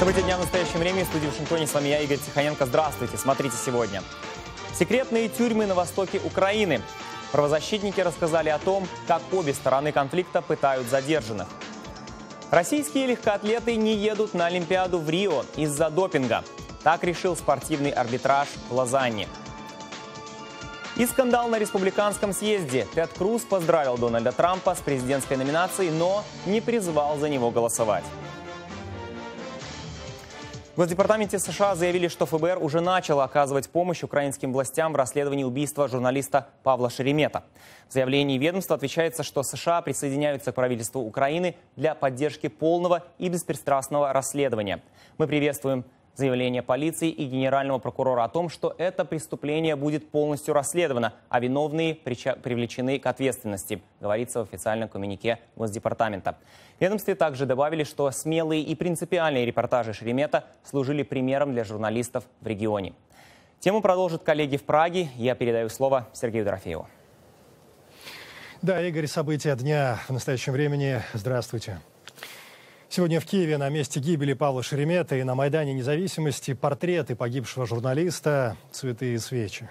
События дня в настоящем времени. В студии в Вашингтоне с вами я, Игорь Тихоненко. Здравствуйте. Смотрите сегодня. Секретные тюрьмы на востоке Украины. Правозащитники рассказали о том, как обе стороны конфликта пытают задержанных. Российские легкоатлеты не едут на Олимпиаду в Рио из-за допинга. Так решил спортивный арбитраж в Лозанне. И скандал на республиканском съезде. Тед Круз поздравил Дональда Трампа с президентской номинацией, но не призвал за него голосовать. В Госдепартаменте США заявили, что ФБР уже начало оказывать помощь украинским властям в расследовании убийства журналиста Павла Шеремета. В заявлении ведомства отвечается, что США присоединяются к правительству Украины для поддержки полного и беспристрастного расследования. Мы приветствуем заявление полиции и генерального прокурора о том, что это преступление будет полностью расследовано, а виновные привлечены к ответственности, говорится в официальном коммюнике Госдепартамента. В ведомстве также добавили, что смелые и принципиальные репортажи Шеремета служили примером для журналистов в регионе. Тему продолжат коллеги в Праге. Я передаю слово Сергею Дорофееву. Да, Игорь, события дня в настоящем времени. Здравствуйте. Сегодня в Киеве на месте гибели Павла Шеремета и на Майдане Независимости портреты погибшего журналиста, цветы и свечи.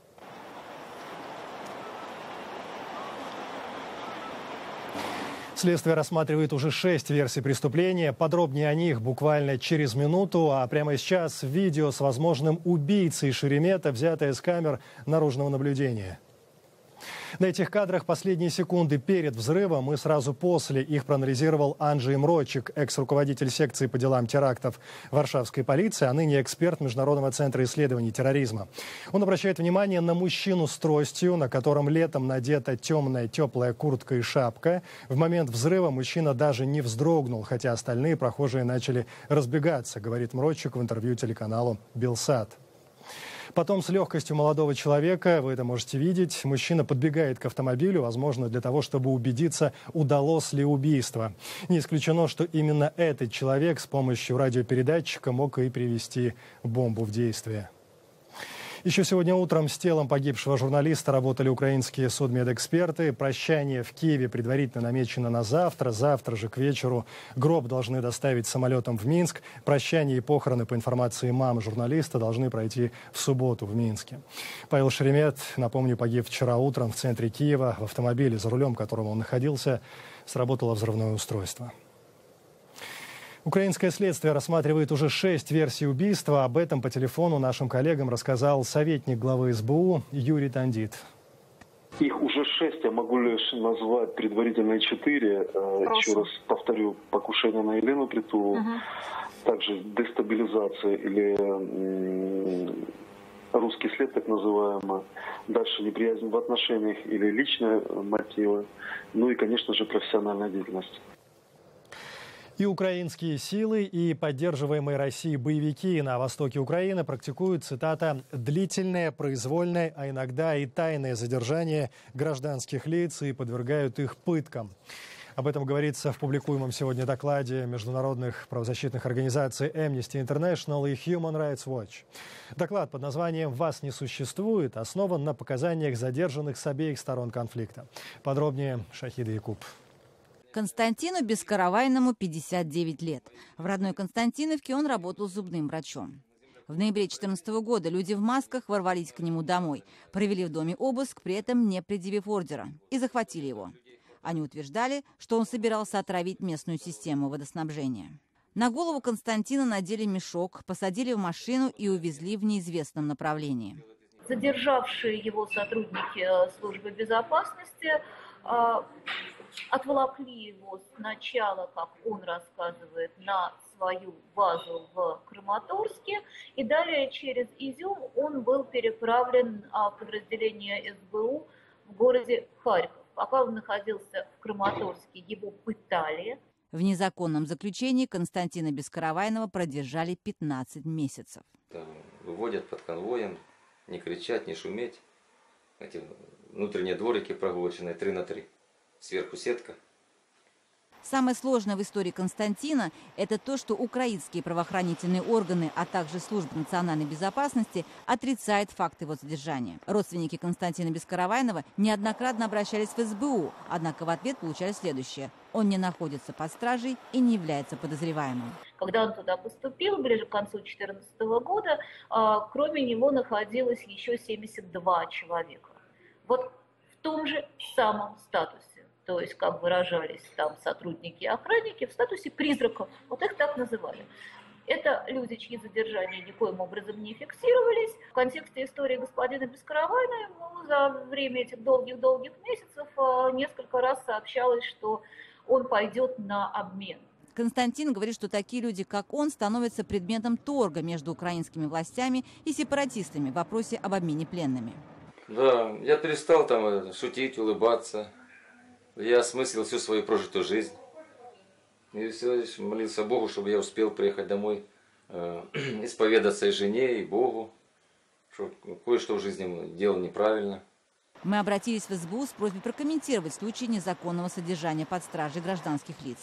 Следствие рассматривает уже 6 версий преступления. Подробнее о них буквально через минуту. А прямо сейчас видео с возможным убийцей Шеремета, взятое с камер наружного наблюдения. На этих кадрах последние секунды перед взрывом и сразу после их проанализировал Анджей Мрочик, экс-руководитель секции по делам терактов Варшавской полиции, а ныне эксперт Международного центра исследований терроризма. Он обращает внимание на мужчину с тростью, на котором летом надета темная теплая куртка и шапка. В момент взрыва мужчина даже не вздрогнул, хотя остальные прохожие начали разбегаться, говорит Мрочик в интервью телеканалу «Белсат». Потом с легкостью молодого человека, вы это можете видеть, мужчина подбегает к автомобилю, возможно, для того, чтобы убедиться, удалось ли убийство. Не исключено, что именно этот человек с помощью радиопередатчика мог и привести бомбу в действие. Еще сегодня утром с телом погибшего журналиста работали украинские судмедэксперты. Прощание в Киеве предварительно намечено на завтра. Завтра же к вечеру гроб должны доставить самолетом в Минск. Прощание и похороны, по информации мамы журналиста, должны пройти в субботу в Минске. Павел Шеремет, напомню, погиб вчера утром в центре Киева. В автомобиле, за рулем которого он находился, сработало взрывное устройство. Украинское следствие рассматривает уже 6 версий убийства. Об этом по телефону нашим коллегам рассказал советник главы СБУ Юрий Тандит. Их уже 6, я могу лишь назвать предварительно 4. Еще раз повторю, покушение на Елену Притулу, также дестабилизация или русский след, так называемый. Дальше неприязнь в отношениях или личные мотивы. Ну и, конечно же, профессиональная деятельность. И украинские силы, и поддерживаемые Россией боевики на востоке Украины практикуют, цитата, «длительное, произвольное, а иногда и тайное задержание гражданских лиц и подвергают их пыткам». Об этом говорится в публикуемом сегодня докладе международных правозащитных организаций Amnesty International и Human Rights Watch. Доклад под названием «Вас не существует» основан на показаниях задержанных с обеих сторон конфликта. Подробнее Шахида Якуб. Константину Бескаравайному 59 лет. В родной Константиновке он работал зубным врачом. В ноябре 2014 года люди в масках ворвались к нему домой, провели в доме обыск, при этом не предъявив ордера, и захватили его. Они утверждали, что он собирался отравить местную систему водоснабжения. На голову Константина надели мешок, посадили в машину и увезли в неизвестном направлении. Задержавшие его сотрудники службы безопасности отволокли его сначала, как он рассказывает, на свою базу в Краматорске, и далее через Изюм он был переправлен в подразделение СБУ в городе Харьков. Пока он находился в Краматорске, его пытали. В незаконном заключении Константина Бескаравайнова продержали 15 месяцев. Выводят под конвоем, не кричать, не шуметь. Эти внутренние дворики прогулочные 3 на 3. Сверху сетка. Самое сложное в истории Константина – это то, что украинские правоохранительные органы, а также служба национальной безопасности отрицают факт его задержания. Родственники Константина Бескаравайнова неоднократно обращались в СБУ, однако в ответ получали следующее: он не находится под стражей и не является подозреваемым. Когда он туда поступил, ближе к концу 2014 года, кроме него находилось еще 72 человека. Вот в том же самом статусе. То есть, как выражались там сотрудники и охранники, в статусе призраков. Вот их так называли. Это люди, чьи задержания никоим образом не фиксировались. В контексте истории господина Бескаравайна ему за время этих долгих-долгих месяцев несколько раз сообщалось, что он пойдет на обмен. Константин говорит, что такие люди, как он, становятся предметом торга между украинскими властями и сепаратистами в вопросе об обмене пленными. Да, я перестал там шутить, улыбаться. Я осмыслил всю свою прожитую жизнь. И все молился Богу, чтобы я успел приехать домой, исповедаться и жене, и Богу, что кое-что в жизни делал неправильно. Мы обратились в СБУ с просьбой прокомментировать случай незаконного содержания под стражей гражданских лиц.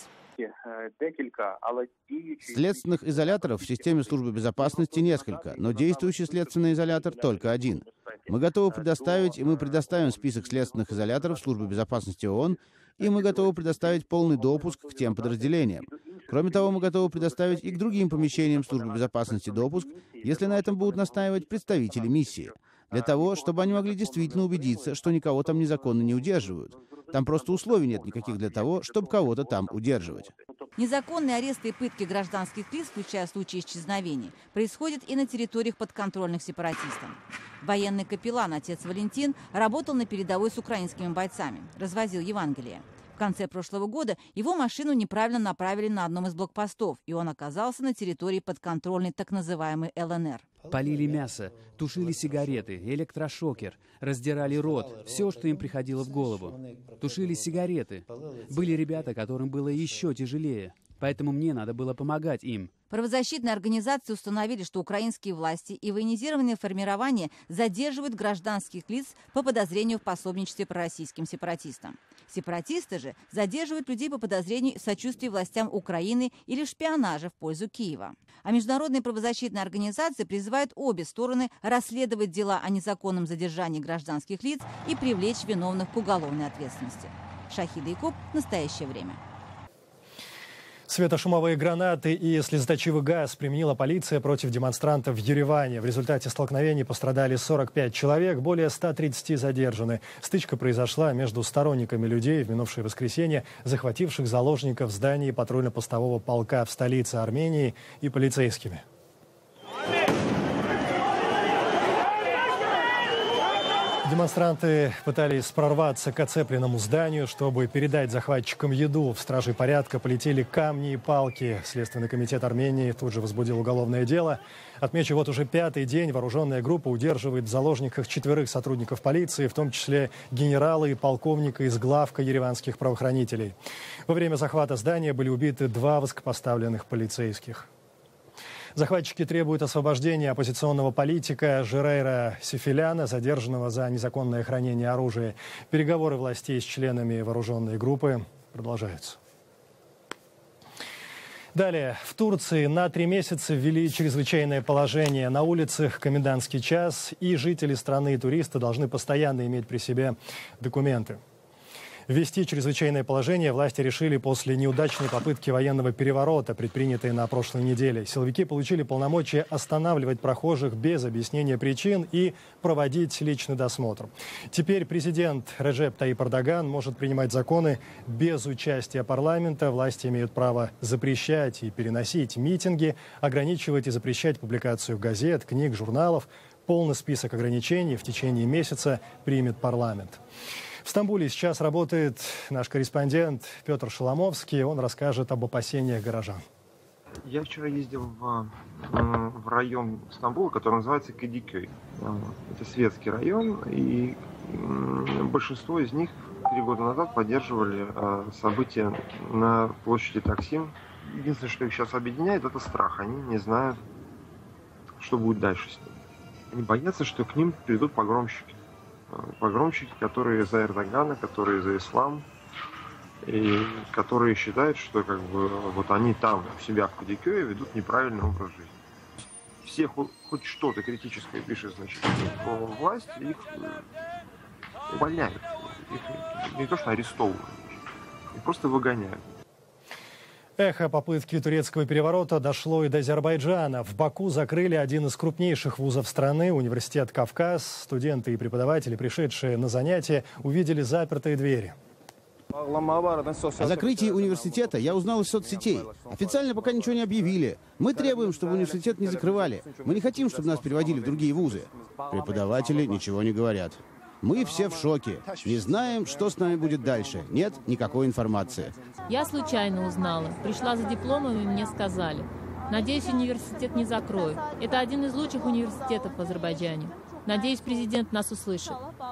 Следственных изоляторов в системе службы безопасности несколько, но действующий следственный изолятор только один. Мы готовы предоставить, и мы предоставим список следственных изоляторов службы безопасности ООН, и мы готовы предоставить полный допуск к тем подразделениям. Кроме того, мы готовы предоставить и к другим помещениям службы безопасности допуск, если на этом будут настаивать представители миссии, для того, чтобы они могли действительно убедиться, что никого там незаконно не удерживают. Там просто условий нет никаких для того, чтобы кого-то там удерживать. Незаконные аресты и пытки гражданских лиц, включая случаи исчезновений, происходят и на территориях подконтрольных сепаратистам. Военный капеллан, отец Валентин, работал на передовой с украинскими бойцами, развозил Евангелие. В конце прошлого года его машину неправильно направили на одном из блокпостов, и он оказался на территории подконтрольной так называемой ЛНР. Полили мясо, тушили сигареты, электрошокер, раздирали рот, все, что им приходило в голову. Тушили сигареты. Были ребята, которым было еще тяжелее, поэтому мне надо было помогать им. Правозащитные организации установили, что украинские власти и военизированные формирования задерживают гражданских лиц по подозрению в пособничестве пророссийским сепаратистам. Сепаратисты же задерживают людей по подозрению в сочувствии властям Украины или в шпионаже в пользу Киева. А международные правозащитные организации призывают обе стороны расследовать дела о незаконном задержании гражданских лиц и привлечь виновных к уголовной ответственности. Шахида Якуб. Настоящее время. Светошумовые гранаты и слезоточивый газ применила полиция против демонстрантов в Ереване. В результате столкновений пострадали 45 человек, более 130 задержаны. Стычка произошла между сторонниками людей в минувшее воскресенье, захвативших заложников в здании патрульно-постового полка в столице Армении, и полицейскими. Демонстранты пытались прорваться к оцепленному зданию, чтобы передать захватчикам еду. В стражей порядка полетели камни и палки. Следственный комитет Армении тут же возбудил уголовное дело. Отмечу, вот уже 5-й день вооруженная группа удерживает в заложниках 4 сотрудников полиции, в том числе генерала и полковника из главка ереванских правоохранителей. Во время захвата здания были убиты 2 высокопоставленных полицейских. Захватчики требуют освобождения оппозиционного политика Жерейра Сефеляна, задержанного за незаконное хранение оружия. Переговоры властей с членами вооруженной группы продолжаются. Далее. В Турции на 3 месяца ввели чрезвычайное положение. На улицах комендантский час, и жители страны и туристы должны постоянно иметь при себе документы. Ввести чрезвычайное положение власти решили после неудачной попытки военного переворота, предпринятой на прошлой неделе. Силовики получили полномочия останавливать прохожих без объяснения причин и проводить личный досмотр. Теперь президент Реджеп Таyyip Эрдоган может принимать законы без участия парламента. Власти имеют право запрещать и переносить митинги, ограничивать и запрещать публикацию газет, книг, журналов. Полный список ограничений в течение месяца примет парламент. В Стамбуле сейчас работает наш корреспондент Петр Шоломовский. Он расскажет об опасениях горожан. Я вчера ездил в район Стамбула, который называется Кадикёй. Это светский район, и большинство из них 3 года назад поддерживали события на площади Таксим. Единственное, что их сейчас объединяет, это страх. Они не знают, что будет дальше с ними. Они боятся, что к ним придут погромщики. Погромщики, которые за Эрдогана, которые за ислам. и которые считают, что как бы вот они там, у себя в Кадикёе, ведут неправильный образ жизни. Все хоть что-то критическое пишет, значит, про власть, их увольняют. Их не то что арестовывают, их просто выгоняют. Эхо попытки турецкого переворота дошло и до Азербайджана. В Баку закрыли один из крупнейших вузов страны, университет «Кавказ». Студенты и преподаватели, пришедшие на занятия, увидели запертые двери. О закрытии университета я узнал из соцсетей. Официально пока ничего не объявили. Мы требуем, чтобы университет не закрывали. Мы не хотим, чтобы нас переводили в другие вузы. Преподаватели ничего не говорят. Мы все в шоке. Не знаем, что с нами будет дальше. Нет никакой информации. Я случайно узнала. Пришла за дипломом, и мне сказали. Надеюсь, университет не закроют. Это один из лучших университетов в Азербайджане. Надеюсь, президент нас услышит.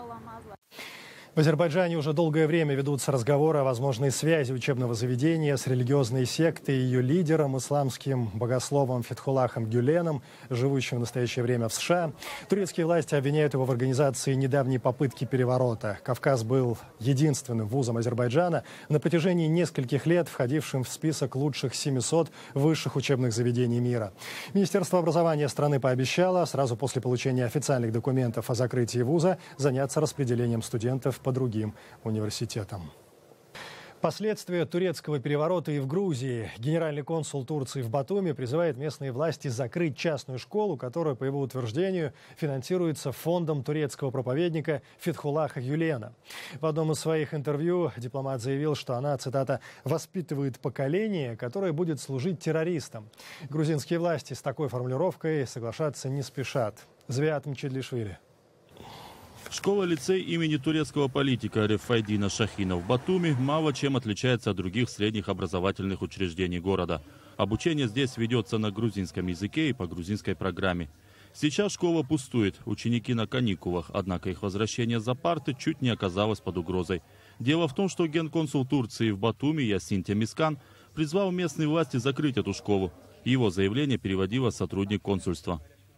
В Азербайджане уже долгое время ведутся разговоры о возможной связи учебного заведения с религиозной сектой и ее лидером, исламским богословом Фетхуллахом Гюленом, живущим в настоящее время в США. Турецкие власти обвиняют его в организации недавней попытки переворота. Кавказ был единственным вузом Азербайджана на протяжении нескольких лет, входившим в список лучших 700 высших учебных заведений мира. Министерство образования страны пообещало сразу после получения официальных документов о закрытии вуза заняться распределением студентов по другим университетам. Последствия турецкого переворота и в Грузии. Генеральный консул Турции в Батуми призывает местные власти закрыть частную школу, которая, по его утверждению, финансируется фондом турецкого проповедника Фетхуллаха Гюлена. В одном из своих интервью дипломат заявил, что она, цитата, «воспитывает поколение, которое будет служить террористам». Грузинские власти с такой формулировкой соглашаться не спешат. Звиат Мчедлишвили. Школа-лицей имени турецкого политика Рефайдина Шахина в Батуми мало чем отличается от других средних образовательных учреждений города. Обучение здесь ведется на грузинском языке и по грузинской программе. Сейчас школа пустует, ученики на каникулах, однако их возвращение за парты чуть не оказалось под угрозой. Дело в том, что генконсул Турции в Батуми Ясин Темискан призвал местные власти закрыть эту школу. Его заявление переводила сотрудник консульства.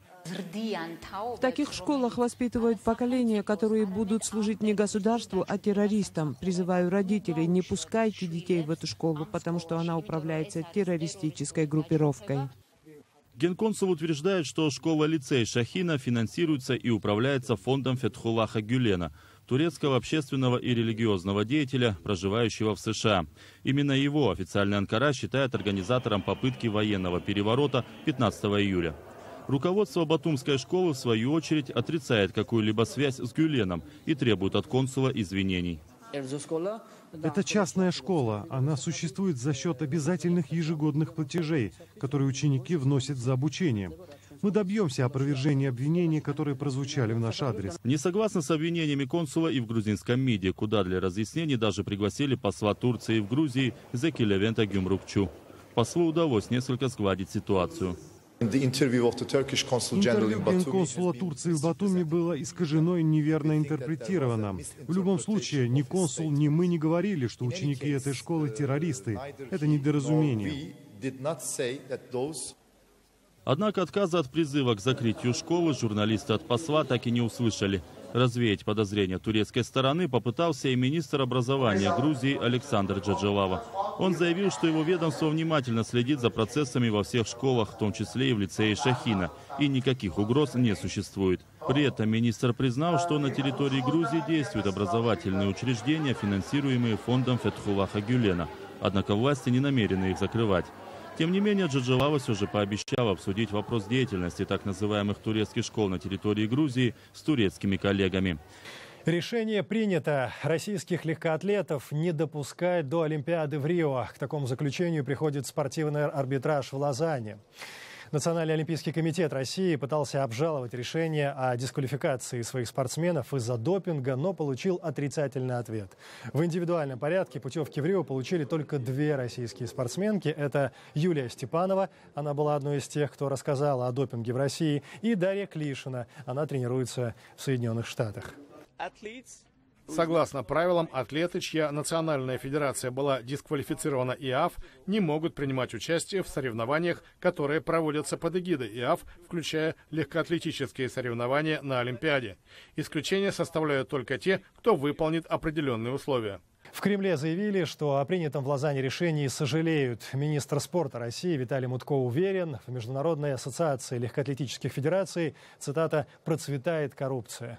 В таких школах воспитывают поколения, которые будут служить не государству, а террористам. Призываю родителей, не пускайте детей в эту школу, потому что она управляется террористической группировкой. Генконсул утверждает, что школа-лицей Шахина финансируется и управляется фондом Фетхуллаха Гюлена, турецкого общественного и религиозного деятеля, проживающего в США. Именно его официальная Анкара считает организатором попытки военного переворота 15 июля. Руководство Батумской школы, в свою очередь, отрицает какую-либо связь с Гюленом и требует от консула извинений. Это частная школа. Она существует за счет обязательных ежегодных платежей, которые ученики вносят за обучение. Мы добьемся опровержения обвинений, которые прозвучали в наш адрес. Не согласны с обвинениями консула и в грузинском МИДе, куда для разъяснений даже пригласили посла Турции в Грузии Зеки Левента Гюмрукчу. Послу удалось несколько сгладить ситуацию. Интервью генконсула Турции в Батуми было искажено и неверно интерпретировано. В любом случае, ни консул, ни мы не говорили, что ученики этой школы террористы. Это недоразумение. Однако отказа от призыва к закрытию школы журналисты от посла так и не услышали. Развеять подозрения турецкой стороны попытался и министр образования Грузии Александр Джаджалава. Он заявил, что его ведомство внимательно следит за процессами во всех школах, в том числе и в лицее Шахина, и никаких угроз не существует. При этом министр признал, что на территории Грузии действуют образовательные учреждения, финансируемые фондом Фетхуллаха Гюлена. Однако власти не намерены их закрывать. Тем не менее, Джаджалава все же пообещал обсудить вопрос деятельности так называемых турецких школ на территории Грузии с турецкими коллегами. Решение принято. Российских легкоатлетов не допускать до Олимпиады в Рио. К такому заключению приходит спортивный арбитраж в Лозанне. Национальный олимпийский комитет России пытался обжаловать решение о дисквалификации своих спортсменов из-за допинга, но получил отрицательный ответ. В индивидуальном порядке путевки в Рио получили только 2 российские спортсменки. Это Юлия Степанова, она была одной из тех, кто рассказал о допинге в России, и Дарья Клишина, она тренируется в Соединенных Штатах. Согласно правилам, атлеты, чья национальная федерация была дисквалифицирована ИААФ, не могут принимать участие в соревнованиях, которые проводятся под эгидой ИААФ, включая легкоатлетические соревнования на Олимпиаде. Исключение составляют только те, кто выполнит определенные условия. В Кремле заявили, что о принятом в Лозанне решении сожалеют. Министр спорта России Виталий Мутко уверен, в Международной ассоциации легкоатлетических федераций, цитата, «процветает коррупция».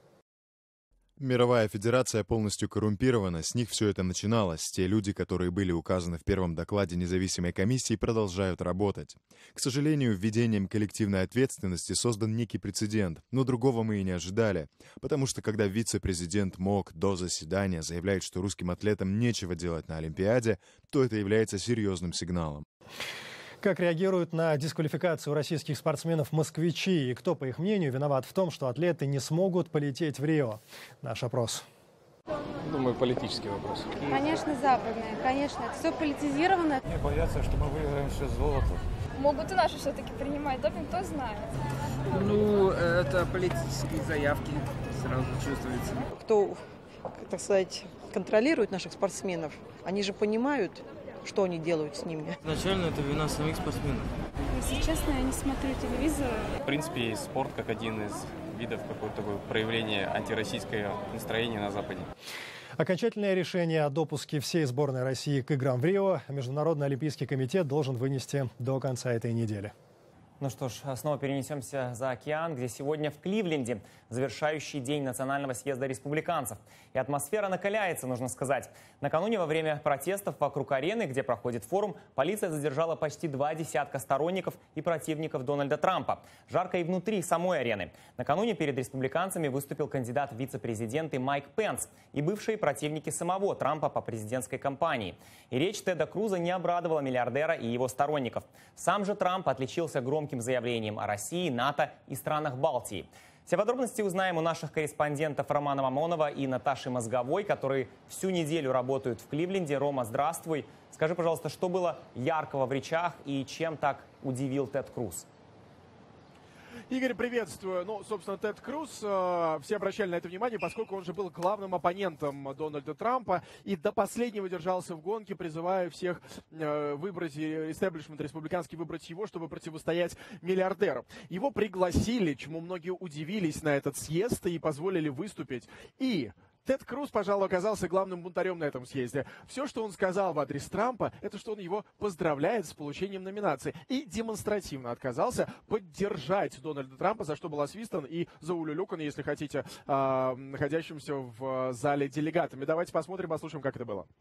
Мировая федерация полностью коррумпирована, с них все это начиналось. Те люди, которые были указаны в первом докладе независимой комиссии, продолжают работать. К сожалению, введением коллективной ответственности создан некий прецедент, но другого мы и не ожидали. Потому что когда вице-президент МОК до заседания заявляет, что русским атлетам нечего делать на Олимпиаде, то это является серьезным сигналом. Как реагируют на дисквалификацию российских спортсменов москвичи? И кто, по их мнению, виноват в том, что атлеты не смогут полететь в Рио? Наш опрос. Думаю, политический вопрос. Конечно, западные. Конечно, это все политизировано. Мне боятся, что мы выиграем все золото. Могут и наши все-таки принимать допинг, кто знает. Ну, это политические заявки, сразу чувствуется. Кто, так сказать, контролирует наших спортсменов, они же понимают, что они делают с ними. Изначально это вина самих спортсменов. Если честно, я не смотрю телевизор. В принципе, спорт как один из видов какого-то проявления антироссийского настроения на Западе. Окончательное решение о допуске всей сборной России к играм в Рио Международный олимпийский комитет должен вынести до конца этой недели. Ну что ж, снова перенесемся за океан, где сегодня в Кливленде завершающий день национального съезда республиканцев. И атмосфера накаляется, нужно сказать. Накануне во время протестов вокруг арены, где проходит форум, полиция задержала почти 20 сторонников и противников Дональда Трампа. Жарко и внутри самой арены. Накануне перед республиканцами выступил кандидат в вице-президенты Майк Пенс и бывшие противники самого Трампа по президентской кампании. И речь Теда Круза не обрадовала миллиардера и его сторонников. Сам же Трамп отличился громким заявлением о России, НАТО и странах Балтии. Все подробности узнаем у наших корреспондентов Романа Мамонова и Наташи Мозговой, которые всю неделю работают в Кливленде. Рома, здравствуй. Скажи, пожалуйста, что было яркого в речах и чем так удивил Тед Круз? Игорь, приветствую. Ну, собственно, Тед Круз, все обращали на это внимание, поскольку он же был главным оппонентом Дональда Трампа и до последнего держался в гонке, призывая всех выбрать, истеблишмент республиканский выбрать его, чтобы противостоять миллиардеру. Его пригласили, чему многие удивились, на этот съезд и позволили выступить. И Тед Круз, пожалуй, оказался главным бунтарем на этом съезде. Все, что он сказал в адрес Трампа, это что он его поздравляет с получением номинации. И демонстративно отказался поддержать Дональда Трампа, за что был освистан и заулюлюкан, если хотите, находящимся в зале делегатами. Давайте посмотрим, послушаем, как это было.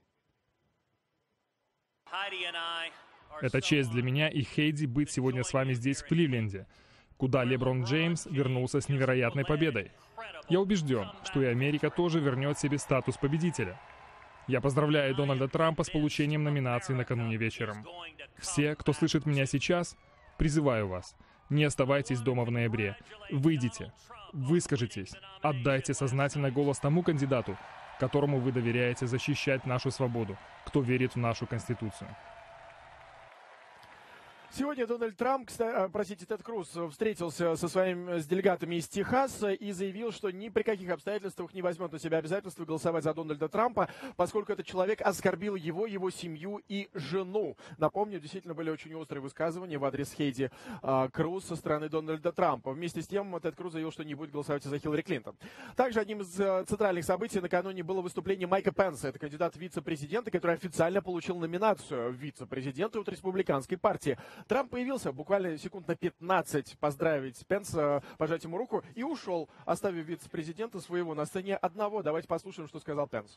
Это честь для меня и Хейди быть сегодня с вами здесь, в Кливленде, куда Леброн Джеймс вернулся с невероятной победой. Я убежден, что и Америка тоже вернет себе статус победителя. Я поздравляю Дональда Трампа с получением номинации накануне вечером. Все, кто слышит меня сейчас, призываю вас, не оставайтесь дома в ноябре. Выйдите, выскажитесь, отдайте сознательно голос тому кандидату, которому вы доверяете защищать нашу свободу, кто верит в нашу Конституцию. Сегодня Дональд Трамп, Тед Круз встретился с делегатами из Техаса и заявил, что ни при каких обстоятельствах не возьмет на себя обязательство голосовать за Дональда Трампа, поскольку этот человек оскорбил его семью и жену. Напомню, действительно были очень острые высказывания в адрес Хейди Круз со стороны Дональда Трампа. Вместе с тем Тед Круз заявил, что не будет голосовать за Хиллари Клинтон. Также одним из центральных событий накануне было выступление Майка Пенса. Это кандидат в вице-президента, который официально получил номинацию в вице-президенты от республиканской партии. Трамп появился буквально секунд на 15 поздравить Пенса, пожать ему руку и ушел, оставив вице-президента своего на сцене одного. Давайте послушаем, что сказал Пенс.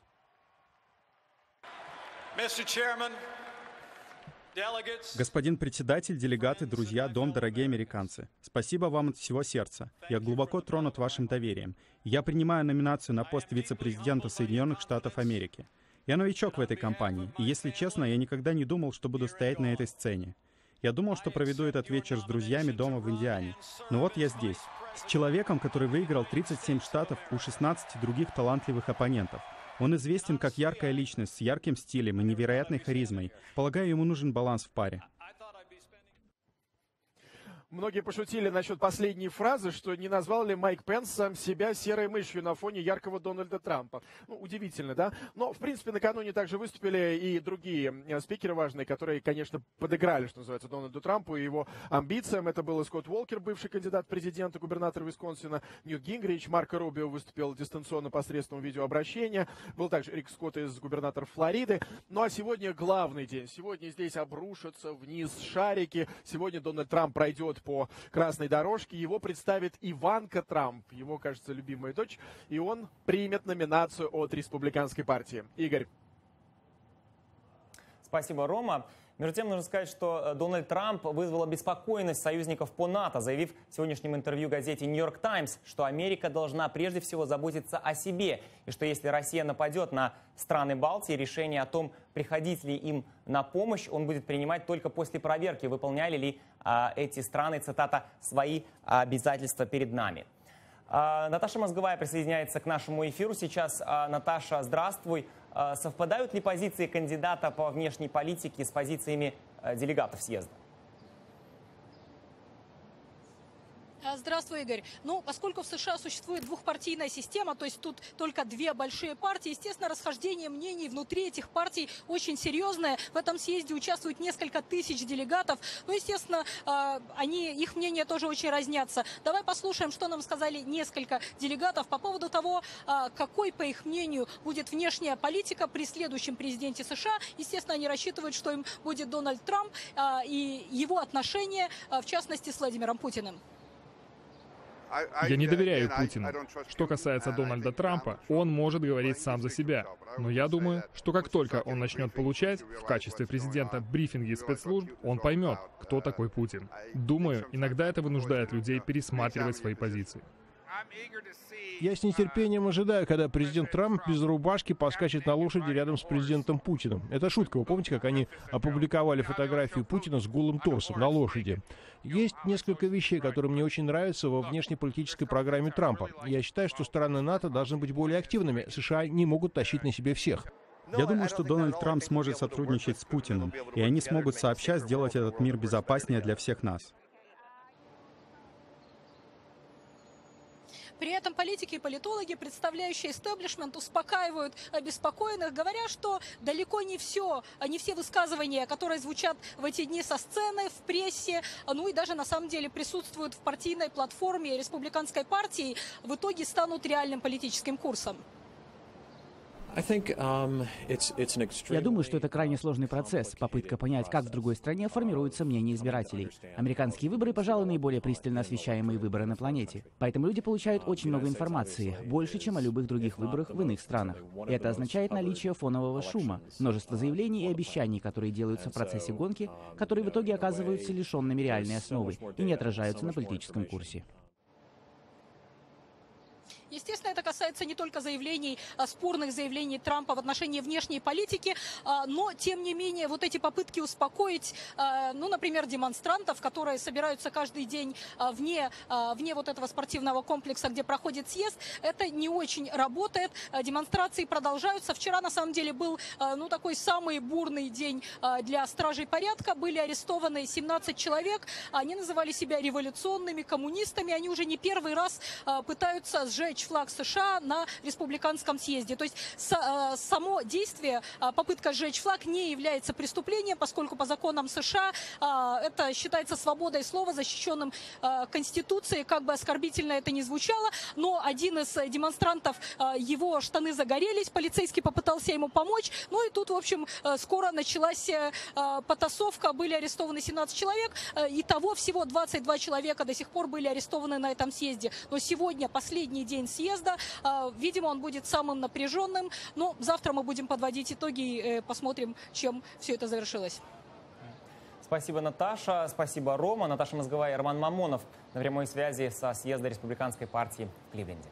Господин председатель, делегаты, друзья, дом, дорогие американцы. Спасибо вам от всего сердца. Я глубоко тронут вашим доверием. Я принимаю номинацию на пост вице-президента Соединенных Штатов Америки. Я новичок в этой кампании, и, если честно, я никогда не думал, что буду стоять на этой сцене. Я думал, что проведу этот вечер с друзьями дома в Индиане. Но вот я здесь, с человеком, который выиграл 37 штатов у 16 других талантливых оппонентов. Он известен как яркая личность с ярким стилем и невероятной харизмой. Полагаю, ему нужен баланс в паре. Многие пошутили насчет последней фразы, что не назвал ли Майк Пенс сам себя серой мышью на фоне яркого Дональда Трампа. Ну, удивительно, да? Но, в принципе, накануне также выступили и другие спикеры важные, которые, конечно, подыграли, что называется, Дональду Трампу и его амбициям. Это был Скотт Уолкер, бывший кандидат в президенты, губернатор Висконсина, Ньют Гингрич, Марко Рубио выступил дистанционно посредством видеообращения. Был также Рик Скотт из губернатора Флориды. Ну, а сегодня главный день. Сегодня здесь обрушатся вниз шарики. Сегодня Дональд Трамп пройдет по красной дорожке. Его представит Иванка Трамп, его, кажется, любимая дочь, и он примет номинацию от Республиканской партии. Игорь. Спасибо, Рома. Между тем, нужно сказать, что Дональд Трамп вызвал обеспокоенность союзников по НАТО, заявив в сегодняшнем интервью газете «Нью-Йорк Таймс», что Америка должна прежде всего заботиться о себе, и что если Россия нападет на страны Балтии, решение о том, приходить ли им на помощь, он будет принимать только после проверки, выполняли ли эти страны, цитата, «свои обязательства перед нами». Наташа Мозговая присоединяется к нашему эфиру сейчас. Наташа, здравствуй. Совпадают ли позиции кандидата по внешней политике с позициями делегатов съезда? Здравствуй, Игорь. Ну, поскольку в США существует двухпартийная система, то есть тут только две большие партии, естественно, расхождение мнений внутри этих партий очень серьезное. В этом съезде участвуют несколько тысяч делегатов. Ну, естественно, их мнения тоже очень разнятся. Давай послушаем, что нам сказали несколько делегатов по поводу того, какой, по их мнению, будет внешняя политика при следующем президенте США. Естественно, они рассчитывают, что им будет Дональд Трамп и его отношения, в частности, с Владимиром Путиным. Я не доверяю Путину. Что касается Дональда Трампа, он может говорить сам за себя. Но я думаю, что как только он начнет получать в качестве президента брифинги спецслужб, он поймет, кто такой Путин. Думаю, иногда это вынуждает людей пересматривать свои позиции. Я с нетерпением ожидаю, когда президент Трамп без рубашки поскачет на лошади рядом с президентом Путиным. Это шутка. Вы помните, как они опубликовали фотографию Путина с голым торсом на лошади? Есть несколько вещей, которые мне очень нравятся во внешнеполитической программе Трампа. Я считаю, что страны НАТО должны быть более активными. США не могут тащить на себе всех. Я думаю, что Дональд Трамп сможет сотрудничать с Путиным, и они смогут сообща сделать этот мир безопаснее для всех нас. При этом политики и политологи, представляющие истеблишмент, успокаивают обеспокоенных, говоря, что далеко не все высказывания, которые звучат в эти дни со сцены, в прессе, ну и даже на самом деле присутствуют в партийной платформе республиканской партии, в итоге станут реальным политическим курсом. Я думаю, что это крайне сложный процесс, попытка понять, как в другой стране формируется мнение избирателей. Американские выборы, пожалуй, наиболее пристально освещаемые выборы на планете. Поэтому люди получают очень много информации, больше, чем о любых других выборах в иных странах. И это означает наличие фонового шума, множество заявлений и обещаний, которые делаются в процессе гонки, которые в итоге оказываются лишенными реальной основы и не отражаются на политическом курсе. Естественно, это касается не только спорных заявлений Трампа в отношении внешней политики, но, тем не менее, вот эти попытки успокоить, ну, например, демонстрантов, которые собираются каждый день вне вот этого спортивного комплекса, где проходит съезд, это не очень работает. Демонстрации продолжаются. Вчера, на самом деле, был, ну, такой самый бурный день для стражей порядка. Были арестованы 17 человек. Они называли себя революционными коммунистами. Они уже не первый раз пытаются сжечь флаг США на республиканском съезде. То есть само действие, попытка сжечь флаг, не является преступлением, поскольку по законам США это считается свободой слова, защищенным Конституцией, как бы оскорбительно это ни звучало. Но один из демонстрантов, его штаны загорелись, полицейский попытался ему помочь. Ну и тут, в общем, скоро началась потасовка, были арестованы 17 человек. Итого всего 22 человека до сих пор были арестованы на этом съезде. Но сегодня последний день съезда. Видимо, он будет самым напряженным. Но завтра мы будем подводить итоги и посмотрим, чем все это завершилось. Спасибо, Наташа. Спасибо, Рома. Наташа Мозговая и Роман Мамонов на прямой связи со съезда Республиканской партии в Кливленде.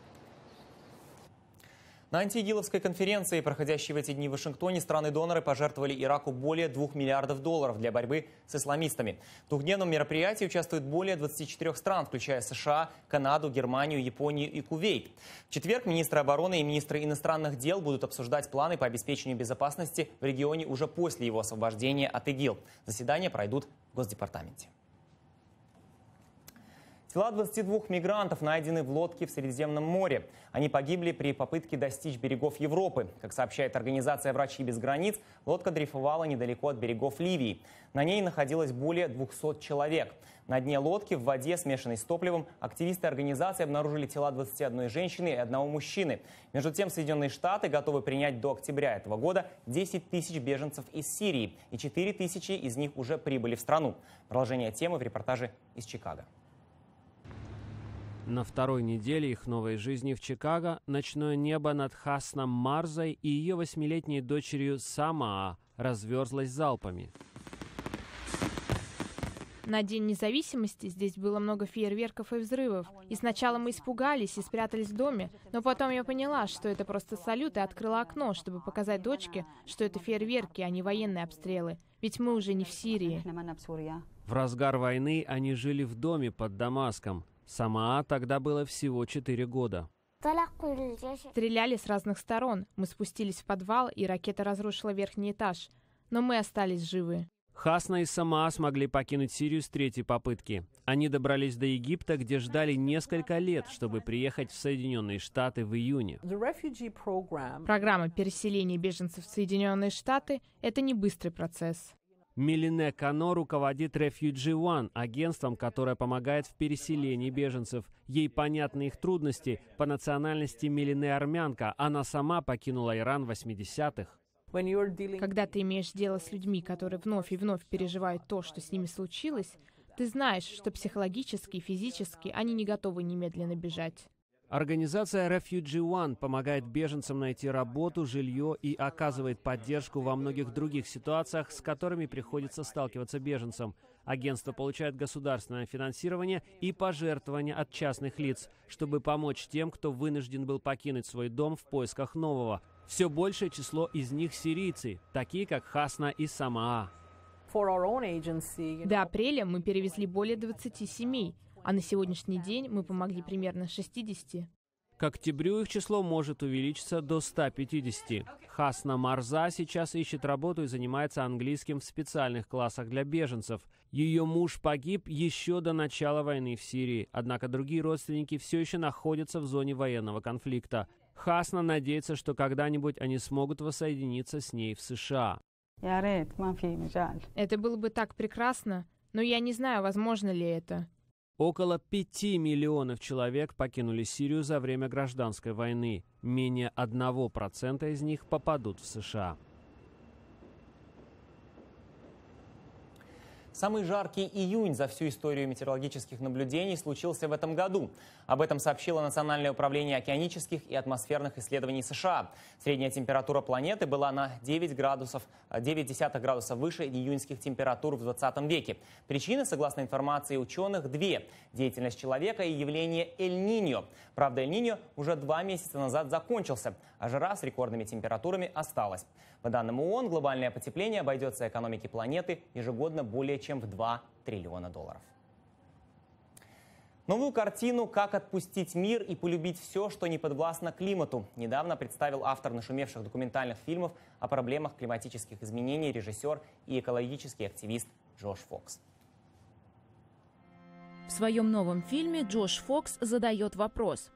На антиигиловской конференции, проходящей в эти дни в Вашингтоне, страны-доноры пожертвовали Ираку более $2 миллиардов для борьбы с исламистами. В двухдневном мероприятии участвуют более 24 стран, включая США, Канаду, Германию, Японию и Кувейт. В четверг министры обороны и министры иностранных дел будут обсуждать планы по обеспечению безопасности в регионе уже после его освобождения от ИГИЛ. Заседания пройдут в Госдепартаменте. Тела 22 мигрантов найдены в лодке в Средиземном море. Они погибли при попытке достичь берегов Европы. Как сообщает организация «Врачи без границ», лодка дрейфовала недалеко от берегов Ливии. На ней находилось более 200 человек. На дне лодки в воде, смешанной с топливом, активисты организации обнаружили тела 21 женщины и 1 мужчины. Между тем, Соединенные Штаты готовы принять до октября этого года 10 тысяч беженцев из Сирии, и 4 тысячи из них уже прибыли в страну. Продолжение темы в репортаже из Чикаго. На второй неделе их новой жизни в Чикаго ночное небо над Хасном Марзой и ее 8-летней дочерью Самаа разверзлось залпами. На День независимости здесь было много фейерверков и взрывов. И сначала мы испугались и спрятались в доме, но потом я поняла, что это просто салют, и открыла окно, чтобы показать дочке, что это фейерверки, а не военные обстрелы. Ведь мы уже не в Сирии. В разгар войны они жили в доме под Дамаском. Самаа тогда было всего 4 года. Стреляли с разных сторон. Мы спустились в подвал, и ракета разрушила верхний этаж. Но мы остались живы. Хасна и Самаа смогли покинуть Сирию с 3-й попытки. Они добрались до Египта, где ждали несколько лет, чтобы приехать в Соединенные Штаты в июне. Программа переселения беженцев в Соединенные Штаты – это не быстрый процесс. Милине Кано руководит Refugee One, агентством, которое помогает в переселении беженцев. Ей понятны их трудности. По национальности Милине армянка. Она сама покинула Иран в 80-х. Когда ты имеешь дело с людьми, которые вновь и вновь переживают то, что с ними случилось, ты знаешь, что психологически и физически они не готовы немедленно бежать. Организация Refugee One помогает беженцам найти работу, жилье и оказывает поддержку во многих других ситуациях, с которыми приходится сталкиваться беженцам. Агентство получает государственное финансирование и пожертвования от частных лиц, чтобы помочь тем, кто вынужден был покинуть свой дом в поисках нового. Все большее число из них сирийцы, такие как Хасна и Самаа. До апреля мы перевезли более 20 семей, а на сегодняшний день мы помогли примерно 60. К октябрю их число может увеличиться до 150. Хасна Марза сейчас ищет работу и занимается английским в специальных классах для беженцев. Ее муж погиб еще до начала войны в Сирии, однако другие родственники все еще находятся в зоне военного конфликта. Хасна надеется, что когда-нибудь они смогут воссоединиться с ней в США. Это было бы так прекрасно, но я не знаю, возможно ли это. Около 5 миллионов человек покинули Сирию за время гражданской войны. Менее 1% из них попадут в США. Самый жаркий июнь за всю историю метеорологических наблюдений случился в этом году. Об этом сообщило Национальное управление океанических и атмосферных исследований США. Средняя температура планеты была на 0,9 градуса выше июньских температур в 20 веке. Причины, согласно информации ученых, две – деятельность человека и явление Эль-Ниньо. Правда, Эль-Ниньо уже 2 месяца назад закончился, а жара с рекордными температурами осталась. По данным ООН, глобальное потепление обойдется экономике планеты ежегодно более чем в $2 триллиона. Новую картину «Как отпустить мир и полюбить все, что не подвластно климату» недавно представил автор нашумевших документальных фильмов о проблемах климатических изменений, режиссер и экологический активист Джош Фокс. В своем новом фильме Джош Фокс задает вопрос.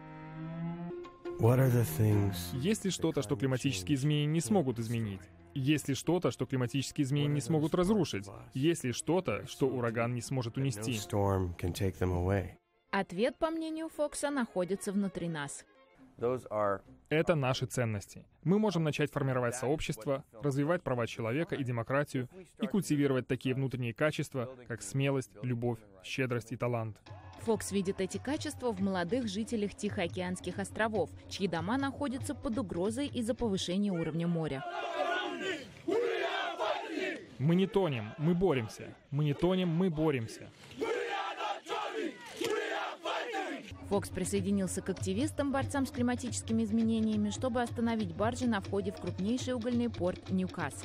Есть ли что-то, что климатические изменения не смогут изменить? Есть ли что-то, что климатические изменения не смогут разрушить? Есть ли что-то, что ураган не сможет унести? Ответ, по мнению Фокса, находится внутри нас. Это наши ценности. Мы можем начать формировать сообщество, развивать права человека и демократию и культивировать такие внутренние качества, как смелость, любовь, щедрость и талант. Фокс видит эти качества в молодых жителях Тихоокеанских островов, чьи дома находятся под угрозой из-за повышения уровня моря. Мы не тонем, мы боремся. Мы не тонем, мы боремся. Фокс присоединился к активистам, борцам с климатическими изменениями, чтобы остановить баржи на входе в крупнейший угольный порт Ньюкасл.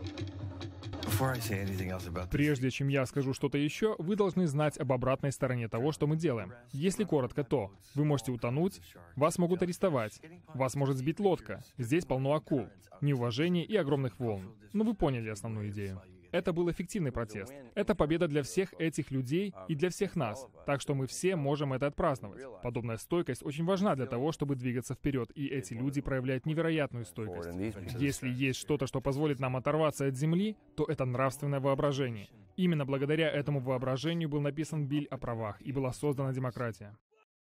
Прежде чем я скажу что-то еще, вы должны знать об обратной стороне того, что мы делаем. Если коротко, то вы можете утонуть, вас могут арестовать, вас может сбить лодка, здесь полно акул, неуважения и огромных волн. Но вы поняли основную идею. Это был эффективный протест. Это победа для всех этих людей и для всех нас. Так что мы все можем это отпраздновать. Подобная стойкость очень важна для того, чтобы двигаться вперед, и эти люди проявляют невероятную стойкость. Если есть что-то, что позволит нам оторваться от земли, то это нравственное воображение. Именно благодаря этому воображению был написан Биль о правах и была создана демократия.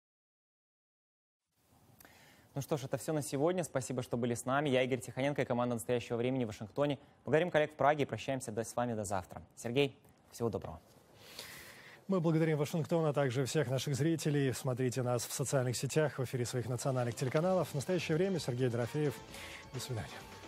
Ну что ж, это все на сегодня. Спасибо, что были с нами. Я Игорь Тихоненко и команда «Настоящего времени» в Вашингтоне. Благодарим коллег в Праге и прощаемся с вами до завтра. Сергей, всего доброго. Мы благодарим Вашингтон, а также всех наших зрителей. Смотрите нас в социальных сетях, в эфире своих национальных телеканалов. В настоящее время Сергей Дорофеев. До свидания.